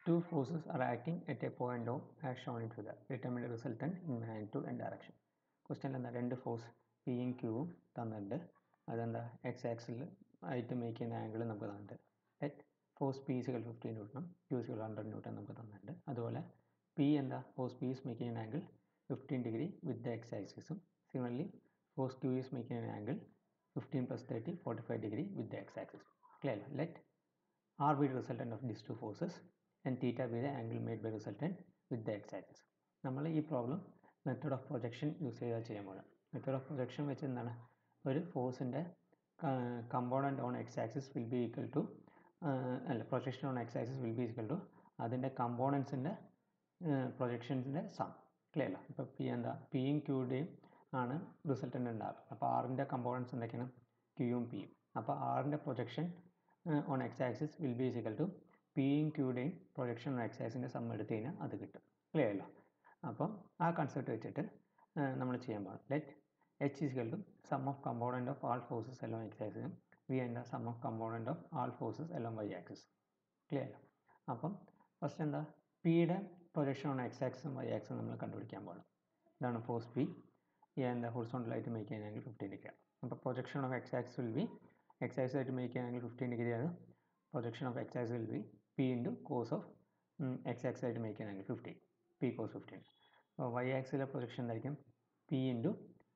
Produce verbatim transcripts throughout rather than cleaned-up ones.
Two forces are acting at a point O as shown in figure. Determine the resultant in magnitude and direction. Question എന്താ രണ്ട് force പിയും ക്യൂവും തന്നിട്ടുണ്ട്. അതെന്താ x axis ആയിട്ട് make ചെയ്യുന്ന ആംഗിൾ നമുക്ക് തന്നിട്ടുണ്ട്. Let force P is equal fifteen ന്യൂട്ടണും ക്യൂ ഇസിക്കൽ ഹൺഡ്രഡ് ന്യൂട്ടൺ നമുക്ക് തന്നിട്ടുണ്ട്. അതുപോലെ പി എന്താ ഫോഴ്സ് പി ഇസ് മേക്ക് ചെയ്യുന്ന angle fifteen degree with the x axis similarly force Q is make ചെയ്യുന്ന angle fifteen plus thirty forty five degree with the x axis. Clear? Let R be the resultant of these two forces and theta be the angle made by resultant with the x-axis. നമ്മൾ ഈ problem method of projection use ചെയ്താൽ ചെയ്യാൻ പോകുന്നത്. Method of projection വെച്ച് എന്താണ്, ഒരു ഫോഴ്സിൻ്റെ component on X axis will be equal to അല്ല projection on X axis will be equal to അതിൻ്റെ കമ്പോണൻസിൻ്റെ പ്രൊജക്ഷൻസിൻ്റെ സം. ക്ലിയർ അല്ല? ഇപ്പോൾ പി എന്താ പിയും ക്യൂയുടെയും ആണ് റിസൾട്ടൻ്റ് ഉണ്ടാകുക. അപ്പോൾ ആറിൻ്റെ കമ്പോണൻസ് എന്തൊക്കെയാണ്? ക്യൂയും പിയും. അപ്പോൾ ആറിൻ്റെ projection on X axis will be equal to പിയും ക്യൂയുടെയും പ്രൊജക്ഷൻ ഓൺ എക്സ് ആക്സിസിൻ്റെ സം എടുത്തു കഴിഞ്ഞാൽ അത് കിട്ടും. ക്ലിയർ അല്ല? അപ്പം ആ കൺസെപ്റ്റ് വെച്ചിട്ട് നമ്മൾ ചെയ്യാൻ പാടും. Let H equal to sum of component of all forces along x ആക്സിസും വി എന്താ sum of component of all forces along y axis. Clear അല്ല? അപ്പം ഫസ്റ്റ് എന്താ പിയുടെ പ്രൊജക്ഷൻ ഓൺ എക്സ് ആക്സിസും വൈ ആക്സിസും നമ്മൾ കണ്ടുപിടിക്കാൻ പാടും. ഇതാണ് ഫോഴ്സ് പി. ഈ എന്താ ഹൊറിസോണ്ടലായിട്ട് മേക്ക് ചെയ്യാനെങ്കിൽ ഫിഫ്റ്റീൻ ഡിഗ്രി ആണ്. അപ്പോൾ projection of x axis will be x axis ആയിട്ട് മേക്ക് ചെയ്യാനെങ്കിൽ ഫിഫ്റ്റീൻ ഡിഗ്രി ആണ്. Projection of x axis will be P into cos of x axis ആയിട്ട് മേക്ക് ചെയ്യാനെങ്കിൽ ഫിഫ്റ്റീൻ പി കോസ് ഫിഫ്റ്റീൻ. അപ്പോൾ y ആക്സിലെ projection എന്തായിരിക്കും? P into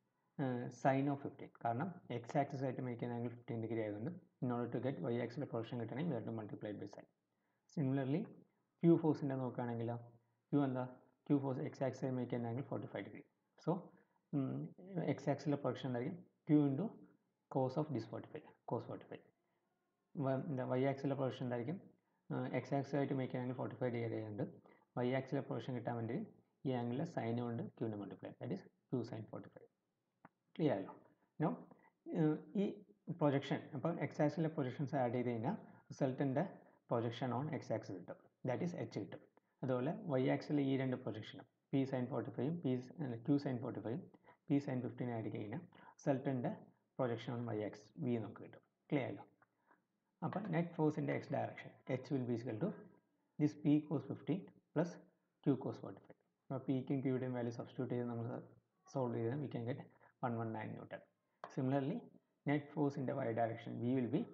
sine of fifteen. കാരണം x axis ആയിട്ട് മേക്ക് ചെയ്യാനെങ്കിൽ ഫിഫ്റ്റീൻ ഡിഗ്രി ആയതുകൊണ്ട് in order to get y ആക്സിലെ പ്രൊജക്ഷൻ കിട്ടണമെങ്കിൽ we to multiplied by sine. Similarly Q ഫോഴ്സിൻ്റെ നോക്കുകയാണെങ്കിലോ ക്യൂ എന്താ ക്യൂ ഫോഴ്സ് എക്സ് ആക്സിസ് ആയി മേക്ക് ചെയ്യാനെങ്കിൽ forty five degree. So x ആക്സിലെ പ്രൊജക്ഷൻ എന്തായിരിക്കും? Q into cos of this forty five cos forty five. എന്താ വൈ ആക്സിലെ പ്രൊജക്ഷൻ എന്തായിരിക്കും? എക്സ് ആക്സിസ് ആയിട്ട് മേക്ക് ചെയ്യാനെങ്കിൽ ഫോർട്ടി ഫൈവ് ഡിഗ്രി ആയതുകൊണ്ട് വൈ ആക്സിലെ പ്രൊജക്ഷൻ കിട്ടാൻ വേണ്ടി ഈ ആംഗിളിലെ സൈൻ കൊണ്ട് ക്യൂവിനെ multiply, that is Q sine forty five. Clear ആയല്ലോ? നോ ഈ പ്രൊജക്ഷൻ അപ്പോൾ എക്സ് ആക്സിലെ പ്രൊജക്ഷൻസ് ആഡ് ചെയ്ത് കഴിഞ്ഞാൽ റിസൾട്ടിൻ്റെ പ്രൊജക്ഷൻ ഓൺ എക്സ് ആക്സിസ് കിട്ടും, ദാറ്റ് ഈസ് എച്ച് കിട്ടും. അതുപോലെ വൈ ആക്സിലെ ഈ രണ്ട് പ്രൊജക്ഷനും പി സൈൻ ഫോർട്ടി ഫൈവും പി ക്യൂ സൈൻ ഫോർട്ടി ഫൈവും പി സൈൻ ഫിഫ്റ്റീൻ ആഡ് കഴിഞ്ഞാൽ റിസൾട്ടിൻ്റെ projection on Y axis V നമുക്ക് കിട്ടും. ക്ലിയർ ആയല്ലോ? അപ്പോൾ നെറ്റ് ഫോഴ്സിൻ്റെ X direction H will be equal to this P cos fifteen plus Q cos forty five. അപ്പോൾ പിക്കും ക്യൂയുടെയും വാല്യൂ സബ്സ്റ്റിറ്റ്യൂട്ട് ചെയ്ത് നമ്മൾ സോൾവ് ചെയ്താൽ we can get one one nine newton. Similarly net ഫോഴ്സിൻ്റെ Y direction V will be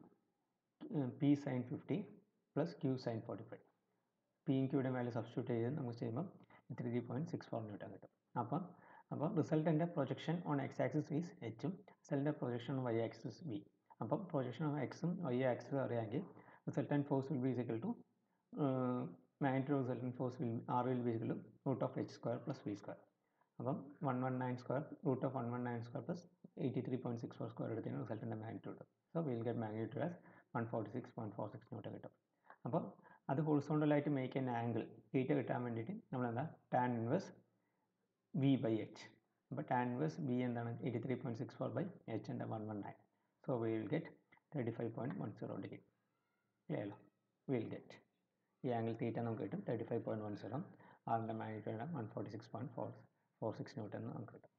P sine fifteen plus Q sine forty five. പിയും ക്യൂയുടെയും value substitute ചെയ്ത് നമുക്ക് ചെയ്യുമ്പോൾ three point six four newton കിട്ടും. അപ്പം അപ്പോൾ റിസൾട്ടിൻ്റെ projection on X axis is എച്ചും റിസൾട്ടിൻ്റെ projection on Y axis V. അപ്പം പ്രൊജക്ഷൻ ഓഫ് എക്സും വൈ ആക്സിസും അറിയാമെങ്കിൽ resultant force will be equal to magnitude resultant force will R will be equal to root of H square plus V square. അപ്പം one one nine square root of one one nine square plus eighty three point six four square എടുത്തതിന് റിസൾട്ടിൻ്റെ magnitude. So will get magnitude as one forty six point four six newton കിട്ടും. അപ്പോൾ അത് ഹൊറിസോണ്ടലായിട്ട് make ചെയ്യുന്ന angle theta കിട്ടാൻ വേണ്ടിയിട്ട് നമ്മളെന്താ tan inverse V by H. അപ്പോൾ ടാൻ ഇൻവേഴ്സ് വി എന്താണ്? Eighty three point six four by H എന്താ one one nine. So we will get thirty-five point one zero degree. Clear? We will get ഈ angle theta നമുക്ക് കിട്ടും thirty five point one zero. ആറിൻ്റെ magnitude one forty six point four four six newton നമുക്ക് കിട്ടും.